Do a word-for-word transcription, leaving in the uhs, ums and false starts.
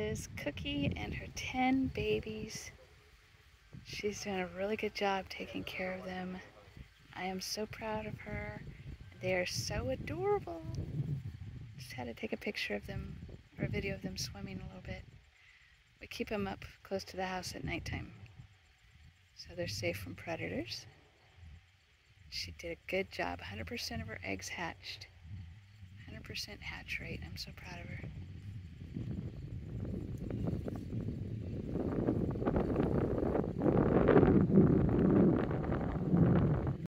is Cookie and her ten babies. She's doing a really good job taking care of them. I am so proud of her. They are so adorable. Just had to take a picture of them, or a video of them swimming a little bit. We keep them up close to the house at nighttime, so they're safe from predators. She did a good job. one hundred percent of her eggs hatched. one hundred percent hatch rate. I'm so proud of her.